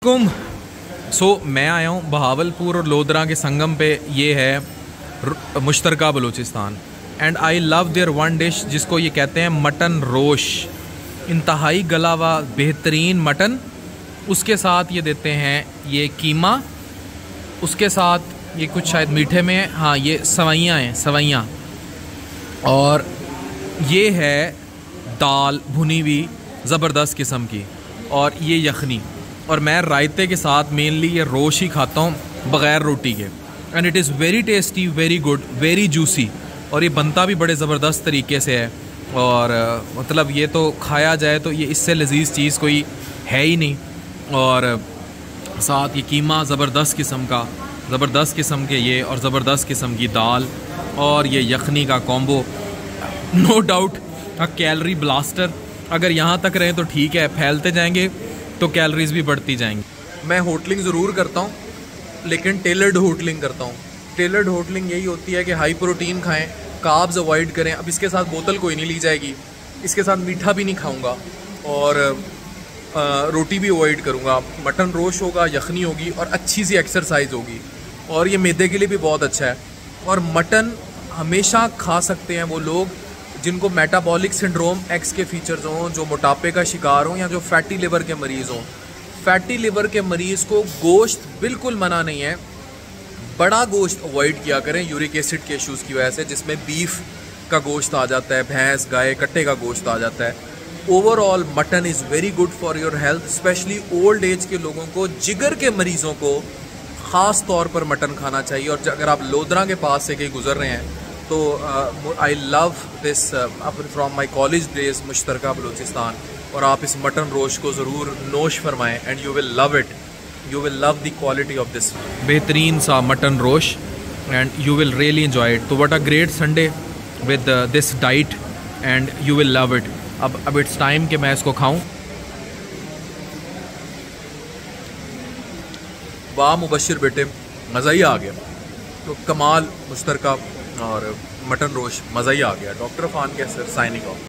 अस्सलामुअलैकुम। मैं आया हूँ बहावलपुर और लोधरा के संगम पे। ये है मुश्तरका Balochistan and I love their one dish जिसको ये कहते हैं मटन रोश। इंतहाई गला हुआ बेहतरीन मटन, उसके साथ ये देते हैं ये कीमा, उसके साथ ये कुछ शायद मीठे में है, हाँ ये सवैयाँ हैं, सवैयाँ, और ये है दाल भुनी हुई ज़बरदस्त किस्म की, और ये यखनी। और मैं रायते के साथ मेनली ये रोश ही खाता हूँ बग़ैर रोटी के। And it is very tasty, very good, very juicy, और ये बनता भी बड़े ज़बरदस्त तरीके से है। और मतलब ये तो खाया जाए तो ये इससे लजीज़ चीज़ कोई है ही नहीं। और साथ ये कीमा ज़बरदस्त किस्म का, ज़बरदस्त किस्म के ये, और ज़बरदस्त किस्म की दाल, और ये यखनी का combo, no doubt a calorie blaster. अगर यहाँ तक रहें तो ठीक है, फैलते जाएंगे तो कैलोरीज भी बढ़ती जाएंगी। मैं होटलिंग ज़रूर करता हूँ, लेकिन टेलर्ड होटलिंग करता हूँ। टेलर्ड होटलिंग यही होती है कि हाई प्रोटीन खाएं, कार्ब्स अवॉइड करें। अब इसके साथ बोतल कोई नहीं ली जाएगी, इसके साथ मीठा भी नहीं खाऊंगा, और रोटी भी अवॉइड करूँगा। मटन रोश होगा, यखनी होगी, और अच्छी सी एक्सरसाइज होगी, और ये मैदे के लिए भी बहुत अच्छा है। और मटन हमेशा खा सकते हैं वो लोग जिनको मेटाबॉलिक सिंड्रोम एक्स के फीचर्स हों, जो मोटापे का शिकार हों, या जो फैटी लिवर के मरीज़ हों। फैटी लिवर के मरीज़ को गोश्त बिल्कुल मना नहीं है, बड़ा गोश्त अवॉइड किया करें यूरिक एसिड के इश्यूज़ की वजह से, जिसमें बीफ का गोश्त आ जाता है, भैंस गाय कट्टे का गोश्त आ जाता है। Overall mutton is very good for your health, specially old age के लोगों को, जिगर के मरीज़ों को ख़ास तौर पर मटन खाना चाहिए। और अगर आप लोधरा के पास से कहीं गुजर रहे हैं तो I love this from my college days मुश्तरका बलूचिस्तान, और आप इस मटन रोश को ज़रूर नोश फरमाएँ and you will love it, you will love the quality of this बेहतरीन सा मटन रोश, and you will really enjoy it. तो what a great Sunday with this diet, and you will love it. अब it's time कि मैं इसको खाऊं। वाह मुबशिर बेटे, मज़ा ही आ गया। तो कमाल मुश्तरका और मटन रोश, मज़ा ही आ गया। डॉक्टर फ़ान कैसर साइनिंग ऑफ।